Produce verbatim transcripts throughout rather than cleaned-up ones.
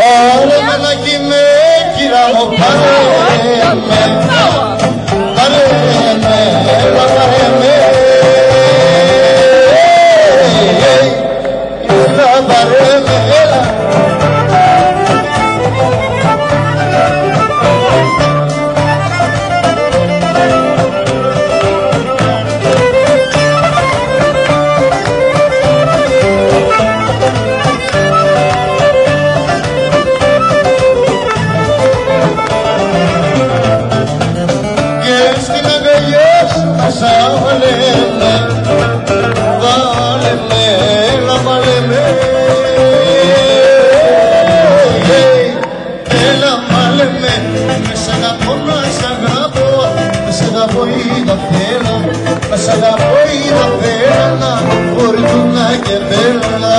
Πάρε με να κοιμέ, κύρα μου, πάρε με, πάρε με, έλα πάρε με, έλα πάρε με, έλα. Βάλε με, βάλε με, έλα βάλε με, έλα βάλε με, με σ' αγαπώ να σ' αγαπώ, με σ' αγαπώ είδα θέλω, με σ' αγαπώ είδα θέλω, φορτούνα και μπέλα.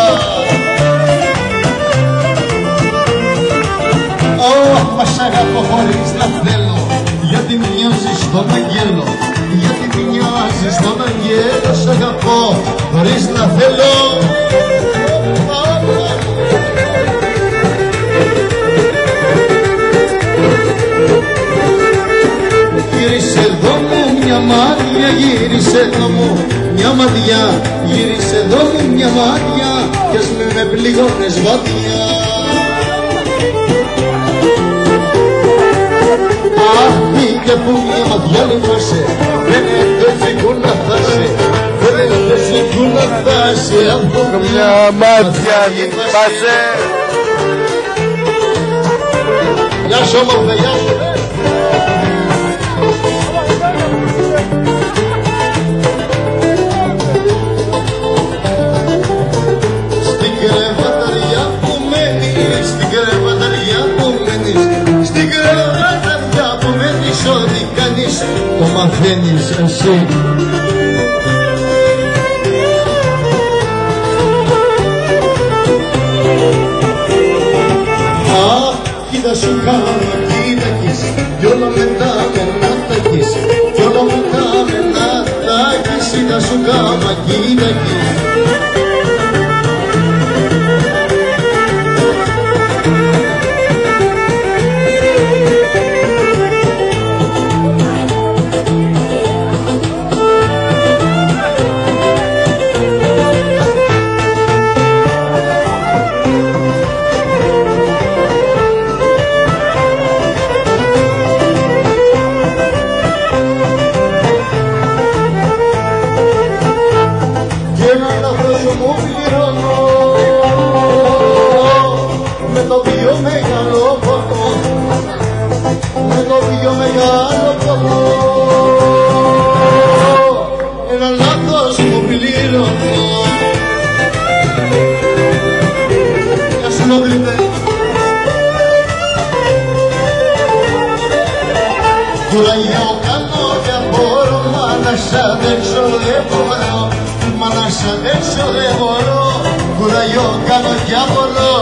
Μα σ' αγαπώ χωρίς να θέλω, γιατί μοιάζεις στον αγγέλο, γιατί μοιάζεις στον αγγέλο, σ' αγαπώ χωρίς να θέλω. Γύρισε εδώ μου μια μάτια, γύρισε εδώ μου μια ματιά, γύρισε εδώ μου μια μάτια κι ας με με πληγώνες βάτια. Αχ, και που μια ματιά λιμάσαι, δεν εντεύχει να φτάσει, δεν εντεύχει να φτάσει, από μια μάτια λιμάσαι. Γεια σου όμορφε, γεια σου. Στην κρεβαταριά που μένεις, στην κρεβαταριά που μένεις, στην κρεβαταριά που μένεις, ό,τι κάνεις το μαθαίνεις εσύ. Αχ, κοίτα σου κάνω, κοίτα κεις, κι όλα μετά με να τα κεις, κι όλα μετά με να τα κεις, κοίτα σου κάνω, κοίτα κεις. Με το πιο μεγάλο πόνο, με το πιο μεγάλο πόνο, ένα λάθος μου πληρώνω. Γεια σου νόμπλητε. Κουραγιό κάνω κι απορώ, μα να σ' αντέξω δεν μπορώ, μα να σ' αντέξω δεν μπορώ. Κουραγιό κάνω κι απορώ.